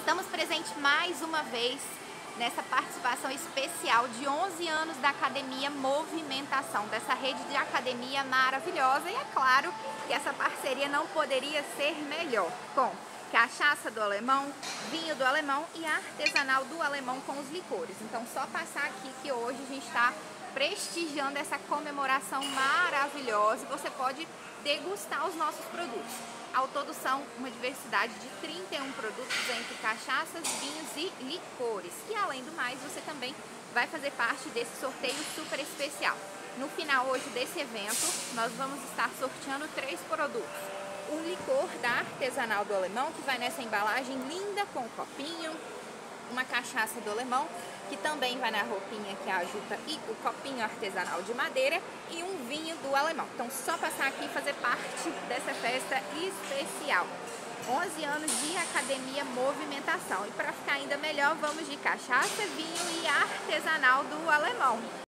Estamos presentes mais uma vez nessa participação especial de 11 anos da Academia Movimentação, dessa rede de academia maravilhosa. E é claro que essa parceria não poderia ser melhor, com cachaça do Alemão, vinho do Alemão e artesanal do Alemão com os licores. Então só passar aqui que hoje a gente está prestigiando essa comemoração maravilhosa e você pode degustar os nossos produtos. Ao todo são uma diversidade de 31 produtos entre cachaças, vinhos e licores. E além do mais, você também vai fazer parte desse sorteio super especial. No final hoje desse evento, nós vamos estar sorteando 3 produtos. Um licor da Artesanal do Alemão, que vai nessa embalagem linda com o copinho, uma cachaça do Alemão, que também vai na roupinha que é a juta e o copinho artesanal de madeira, e um vinho do Alemão. Então só passar aqui e fazer parte dessa festa especial. 11 anos de Academia Movimentação. E para ficar ainda melhor, vamos de cachaça, vinho e artesanal do Alemão.